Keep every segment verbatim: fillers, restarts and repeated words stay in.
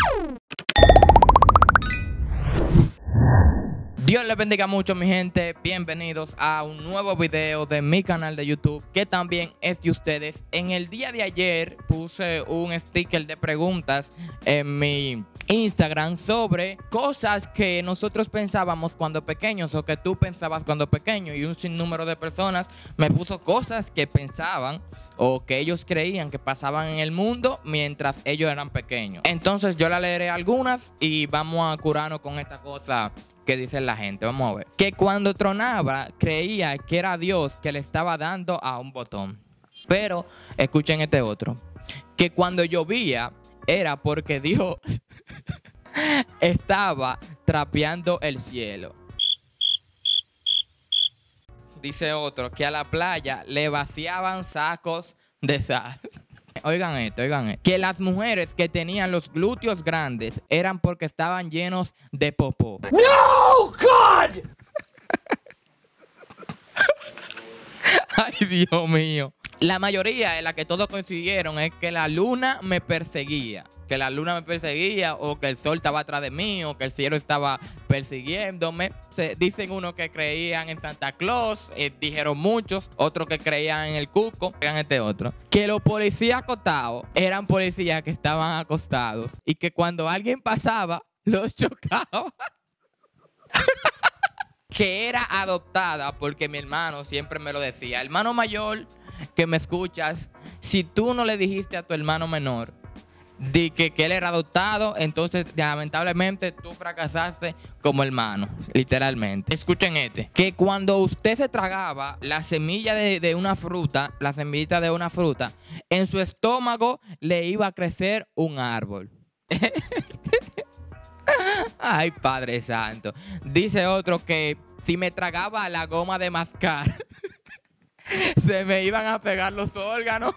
Dios les bendiga mucho, mi gente. Bienvenidos a un nuevo video de mi canal de YouTube, que también es de ustedes. En el día de ayer puse un sticker de preguntas en mi Instagram sobre cosas que nosotros pensábamos cuando pequeños o que tú pensabas cuando pequeño, y un sinnúmero de personas me puso cosas que pensaban o que ellos creían que pasaban en el mundo mientras ellos eran pequeños. Entonces yo la leeré algunas y vamos a curarnos con esta cosa que dice la gente. Vamos a ver. Que cuando tronaba creía que era Dios que le estaba dando a un botón. Pero escuchen este otro. Que cuando llovía era porque Dios estaba trapeando el cielo. Dice otro que a la playa le vaciaban sacos de sal. Oigan esto, oigan esto. Que las mujeres que tenían los glúteos grandes eran porque estaban llenos de popó. No, God. Ay, Dios mío. La mayoría de la que todos coincidieron es que la luna me perseguía. Que la luna me perseguía, o que el sol estaba atrás de mí, o que el cielo estaba persiguiéndome. Se, dicen unos que creían en Santa Claus, eh, dijeron muchos. Otros que creían en el cuco. Vean este otro. Que los policías acostados eran policías que estaban acostados. Y que cuando alguien pasaba, los chocaba. Que era adoptada porque mi hermano siempre me lo decía. Hermano mayor que me escuchas, si tú no le dijiste a tu hermano menor de que, que él era adoptado, entonces lamentablemente tú fracasaste como hermano, literalmente. Escuchen este. Que cuando usted se tragaba la semilla de, de una fruta, la semillita de una fruta, en su estómago le iba a crecer un árbol. Ay, Padre Santo. Dice otro que si me tragaba la goma de mascar, se me iban a pegar los órganos.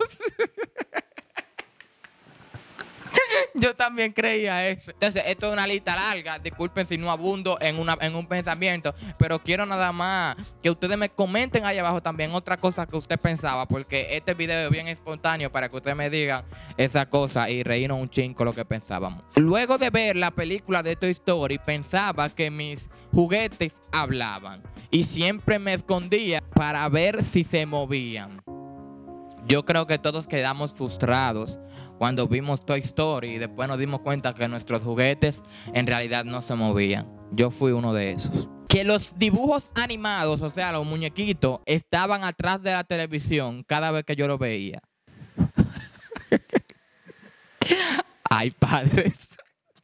Yo también creía eso. Entonces, esto es una lista larga. Disculpen si no abundo en, una, en un pensamiento, pero quiero nada más que ustedes me comenten ahí abajo también otra cosa que usted pensaba, porque este video es bien espontáneo para que ustedes me digan esa cosa y reírnos un chingo con lo que pensábamos. Luego de ver la película de Toy Story, pensaba que mis juguetes hablaban y siempre me escondía para ver si se movían. Yo creo que todos quedamos frustrados cuando vimos Toy Story y después nos dimos cuenta que nuestros juguetes en realidad no se movían. Yo fui uno de esos. Que los dibujos animados, o sea, los muñequitos, estaban atrás de la televisión cada vez que yo lo veía. Ay, padres.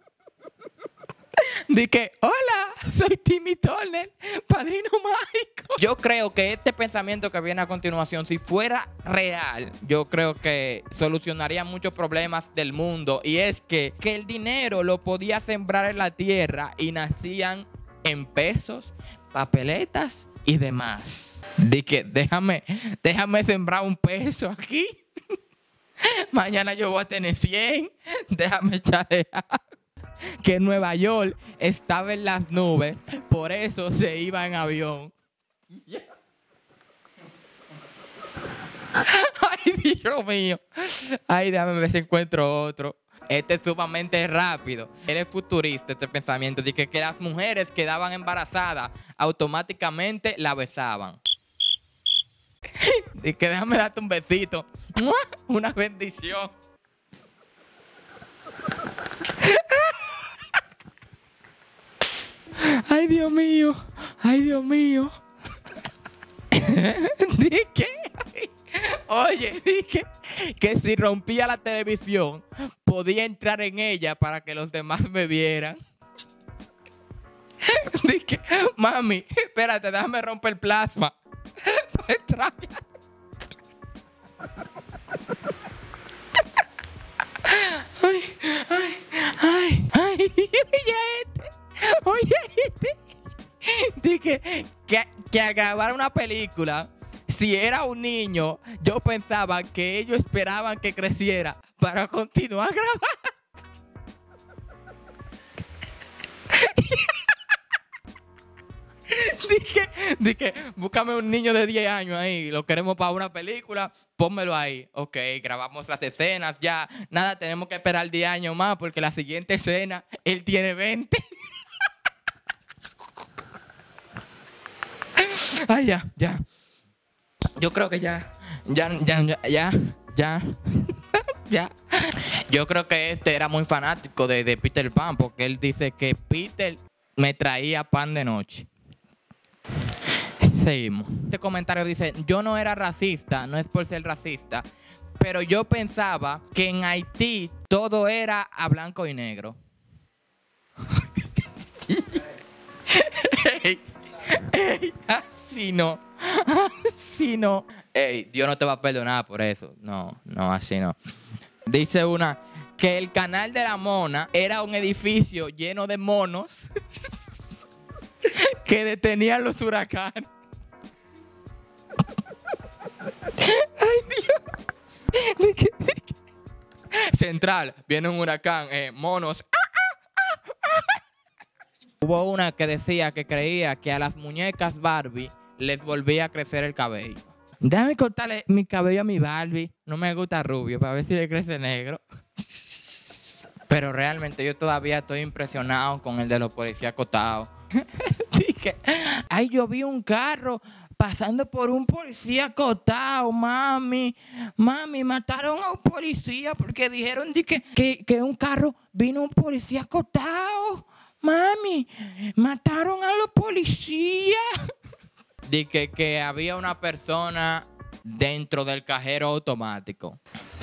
Dije, hola, soy Timmy Turner, padrino mágico. Yo creo que este pensamiento que viene a continuación, si fuera real, yo creo que solucionaría muchos problemas del mundo. Y es que, que el dinero lo podía sembrar en la tierra y nacían en pesos, papeletas y demás. Dije, déjame, déjame sembrar un peso aquí. Mañana yo voy a tener cien. Déjame echarle agua. Que Nueva York estaba en las nubes, por eso se iba en avión. Yeah. Ay, Dios mío. Ay, déjame ver si encuentro otro. Este es sumamente rápido. Él es futurista, este pensamiento de que, que las mujeres quedaban embarazadas, automáticamente la besaban. Y que déjame darte un besito. Una bendición. Ay, Dios mío. Ay, Dios mío. Dije, oye, dije que si rompía la televisión, podía entrar en ella para que los demás me vieran. Dije, mami, espérate, déjame romper el plasma. Ay, ay, ay, ay, oye este, oye este. Dije que, que al grabar una película, si era un niño, yo pensaba que ellos esperaban que creciera para continuar grabando. dije, Dije, búscame un niño de diez años ahí, lo queremos para una película, pónmelo ahí. Ok, grabamos las escenas, ya, nada, tenemos que esperar diez años más porque la siguiente escena, él tiene veinte. Ay, ya, ya. Yo creo que ya, ya, ya, ya, ya, ya, ya. Yo creo que este era muy fanático de, de Peter Pan porque él dice que Peter me traía pan de noche. Seguimos. Este comentario dice, yo no era racista, no es por ser racista, pero yo pensaba que en Haití todo era a blanco y negro. Ey, ey, así no, así no. Ey, Dios no te va a perdonar por eso. No, no, así no. Dice una, que el canal de la Mona era un edificio lleno de monos que detenían los huracanes. Ay, Dios. Central, viene un huracán, eh, monos. Hubo una que decía que creía que a las muñecas Barbie les volvía a crecer el cabello. Déjame cortarle mi cabello a mi Barbie. No me gusta rubio, para ver si le crece negro. Pero realmente yo todavía estoy impresionado con el de los policías acotados. Dije, ay, yo vi un carro pasando por un policía acotado, mami. Mami, mataron a un policía porque dijeron de que, que, que un carro vino un policía acotado. Mami, mataron a los policías. Dije que había una persona dentro del cajero automático.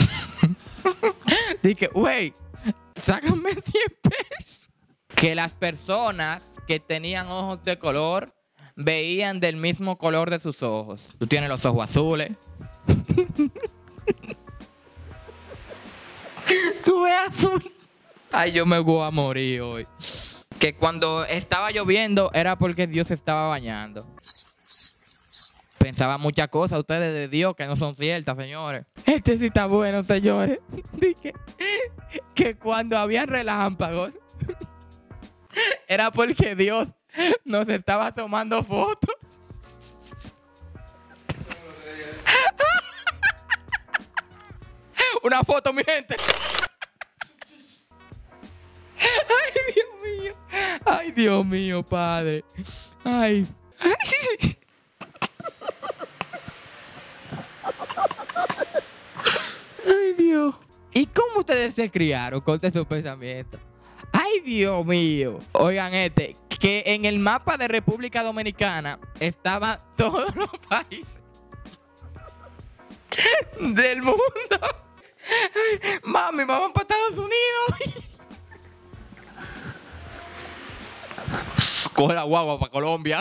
Dije, wey, sácame diez pesos. Que las personas que tenían ojos de color veían del mismo color de sus ojos. Tú tienes los ojos azules. Tú ves azul. Ay, yo me voy a morir hoy. Que cuando estaba lloviendo era porque Dios estaba bañando. Pensaba muchas cosas ustedes de Dios que no son ciertas, señores. Este sí está bueno, señores. Dije que cuando había relámpagos era porque Dios nos estaba tomando fotos. Una foto, mi gente. Ay, Dios mío. Ay, Dios mío, Padre. Ay. Ay, Dios. ¿Y cómo ustedes se criaron? Corten su pensamiento. Ay, Dios mío. Oigan este, que en el mapa de República Dominicana estaban todos los países del mundo. Ay, mami, vamos para Estados Unidos. Coge la guagua para Colombia.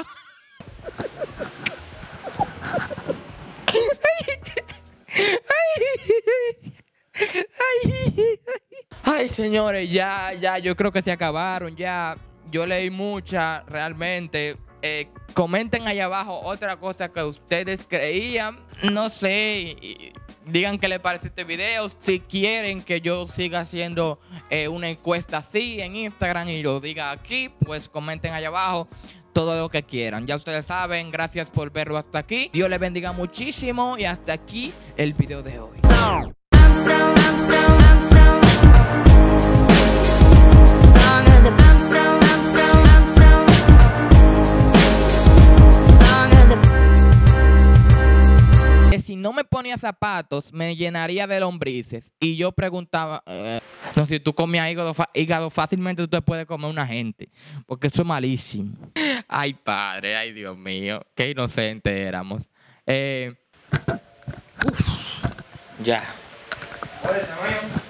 Ay, ay, señores, ya, ya, yo creo que se acabaron, ya. Yo leí muchas, realmente. Eh, comenten ahí abajo otra cosa que ustedes creían. No sé, y, digan qué les parece este video. Si quieren que yo siga haciendo eh, una encuesta así en Instagram y lo diga aquí, pues comenten ahí abajo todo lo que quieran. Ya ustedes saben, gracias por verlo hasta aquí. Dios les bendiga muchísimo y hasta aquí el video de hoy. I'm so, I'm so, I'm so long at the I'm so, I'm so, I'm so long at the. Que si no me ponía zapatos, me llenaría de lombrices. Y yo preguntaba, eh, no, si tú comías hígado, hígado fácilmente tú te puedes comer una gente. Porque eso es malísimo. Ay, padre, ay, Dios mío. Qué inocentes éramos. Eh, uf, ya. Olha, tamaño.